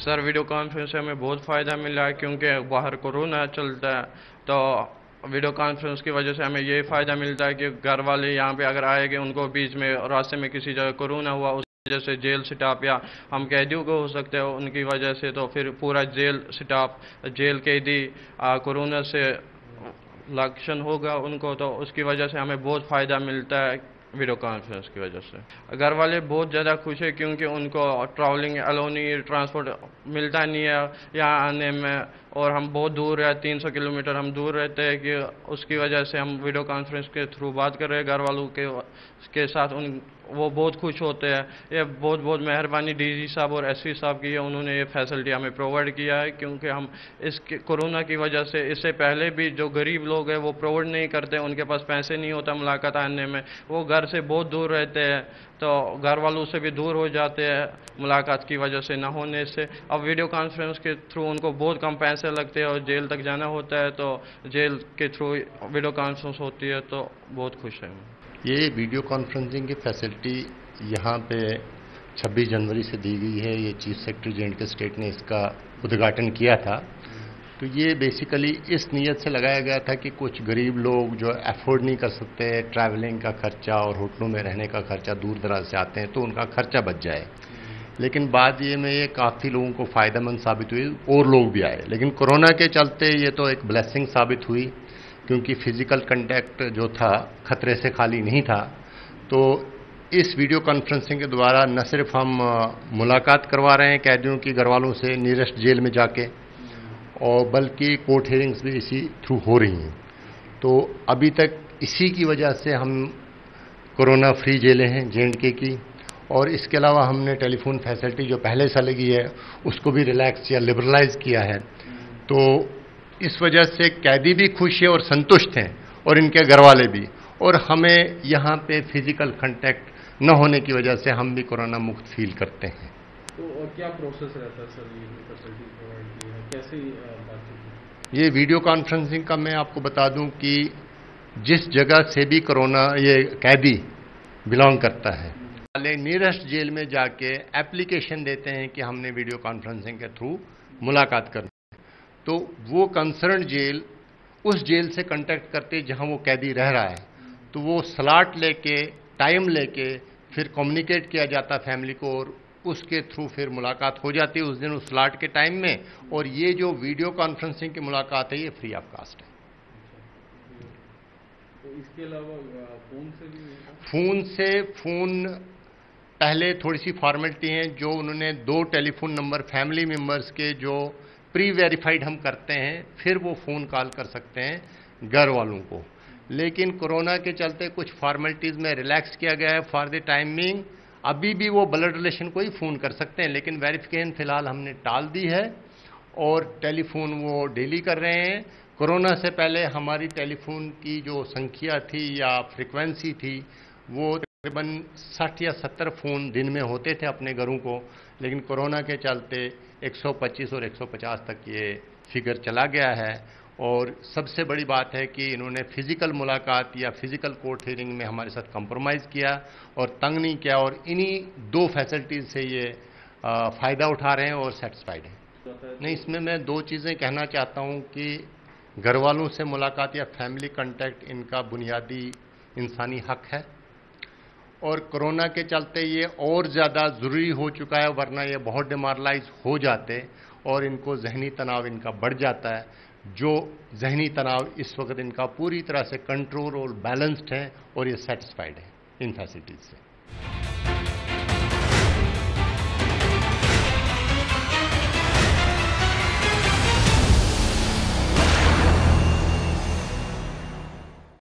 Sir video conference से हमें बहुत फ़ायदा मिला है क्योंकि बाहर कोरोना चलता है, तो वीडियो कॉन्फ्रेंस की वजह से हमें ये फ़ायदा मिलता है कि घर वाले यहाँ पे अगर आएंगे, उनको बीच में रास्ते में किसी जगह कोरोना हुआ, उस वजह से जेल स्टाफ या हम कैदियों को हो सकते हैं उनकी वजह से, तो फिर पूरा जेल स्टाफ, जेल कैदी कोरोना से लक्षण होगा उनको, तो उसकी वजह से हमें बहुत फ़ायदा मिलता है वीडियो कॉन्फ्रेंस की वजह से। घर वाले बहुत ज़्यादा खुश है क्योंकि उनको ट्रैवलिंग अलाउ नहीं है, ट्रांसपोर्ट मिलता नहीं है यहाँ आने में, और हम बहुत दूर है, 300 किलोमीटर हम दूर रहते हैं, कि उसकी वजह से हम वीडियो कॉन्फ्रेंस के थ्रू बात कर रहे हैं घर वालों के साथ। वो बहुत खुश होते हैं। ये बहुत बहुत मेहरबानी डीजी साहब और एसपी साहब की है, उन्होंने ये फैसिलिटी हमें प्रोवाइड किया है, क्योंकि हम इस कोरोना की वजह से, इससे पहले भी जो गरीब लोग हैं वो प्रोवाइड नहीं करते, उनके पास पैसे नहीं होता मुलाकात आने में, वो घर से बहुत दूर रहते हैं, तो घर वालों से भी दूर हो जाते हैं मुलाकात की वजह से ना होने से। अब वीडियो कॉन्फ्रेंस के थ्रू उनको बहुत कम पैसे लगते हैं, और जेल तक जाना होता है तो जेल के थ्रू वीडियो कॉन्फ्रेंस होती है, तो बहुत खुश है। ये वीडियो कॉन्फ्रेंसिंग की फैसिलिटी यहाँ पे 26 जनवरी से दी गई है। ये चीफ सेक्रेटरी J&K स्टेट ने इसका उद्घाटन किया था। तो ये बेसिकली इस नीयत से लगाया गया था कि कुछ गरीब लोग जो अफोर्ड नहीं कर सकते ट्रैवलिंग का खर्चा और होटलों में रहने का खर्चा, दूर दराज से आते हैं तो उनका खर्चा बच जाए। लेकिन बाद ये काफ़ी लोगों को फ़ायदेमंद साबित हुई और लोग भी आए। लेकिन कोरोना के चलते ये तो एक ब्लेसिंग साबित हुई, क्योंकि फिजिकल कांटेक्ट जो था खतरे से खाली नहीं था। तो इस वीडियो कॉन्फ्रेंसिंग के द्वारा न सिर्फ हम मुलाकात करवा रहे हैं कैदियों की घर वालों से नियरेस्ट जेल में जाके, और बल्कि कोर्ट हियरिंग्स भी इसी थ्रू हो रही हैं। तो अभी तक इसी की वजह से हम कोरोना फ्री जेलें हैं J&K की, और इसके अलावा हमने टेलीफोन फैसिलिटी जो पहले से लगी है उसको भी रिलैक्स या लिबरलाइज किया है। तो इस वजह से कैदी भी खुश है और संतुष्ट हैं, और इनके घर वाले भी। और हमें यहाँ पे फिजिकल कांटेक्ट न होने की वजह से हम भी कोरोना मुक्त फील करते हैं। तो क्या प्रोसेस रहता है सर, ये फैसिलिटी प्रोवाइड की है, कैसे बातचीत? ये वीडियो कॉन्फ्रेंसिंग का मैं आपको बता दूं कि जिस जगह से भी कोरोना ये कैदी बिलोंग करता है, वाले नियरेस्ट जेल में जाके एप्लीकेशन देते हैं कि हमने वीडियो कॉन्फ्रेंसिंग के थ्रू मुलाकात करनी, तो वो कंसर्न जेल उस जेल से कांटेक्ट करते जहां वो कैदी रह रहा है, तो वो स्लॉट लेके, टाइम लेके फिर कम्युनिकेट किया जाता फैमिली को, और उसके थ्रू फिर मुलाकात हो जाती है उस दिन उस स्लॉट के टाइम में। और ये जो वीडियो कॉन्फ्रेंसिंग की मुलाकात है ये फ्री ऑफ कास्ट है। तो इसके अलावा फोन से भी फोन पहले थोड़ी सी फॉर्मेलिटी हैं जो उन्होंने 2 टेलीफोन नंबर फैमिली मेम्बर्स के जो प्री वेरीफाइड हम करते हैं, फिर वो फ़ोन कॉल कर सकते हैं घर वालों को। लेकिन कोरोना के चलते कुछ फॉर्मेलिटीज़ में रिलैक्स किया गया है फॉर द टाइमिंग। अभी भी वो ब्लड रिलेशन को ही फ़ोन कर सकते हैं, लेकिन वेरिफिकेशन फ़िलहाल हमने टाल दी है, और टेलीफोन वो डेली कर रहे हैं। कोरोना से पहले हमारी टेलीफोन की जो संख्या थी या फ्रिक्वेंसी थी वो तकरीबन 60 या 70 फ़ोन दिन में होते थे अपने घरों को, लेकिन कोरोना के चलते 125 और 150 तक ये फिगर चला गया है। और सबसे बड़ी बात है कि इन्होंने फिज़िकल मुलाकात या फिज़िकल कोर्ट हियरिंग में हमारे साथ कंप्रोमाइज़ किया और तंग नहीं किया, और इन्हीं 2 फैसिलिटीज़ से ये फ़ायदा उठा रहे हैं और सेटिस्फाइड हैं। नहीं, इसमें मैं 2 चीज़ें कहना चाहता हूँ कि घर वालों से मुलाकात या फैमिली कांटेक्ट इनका बुनियादी इंसानी हक है, और कोरोना के चलते ये और ज़्यादा ज़रूरी हो चुका है, वरना ये बहुत डिमोरलाइज हो जाते और इनको जहनी तनाव इनका बढ़ जाता है, जो जहनी तनाव इस वक्त इनका पूरी तरह से कंट्रोल और बैलेंस्ड है, और ये सेटिस्फाइड है इन फैसिलिटीज़ से।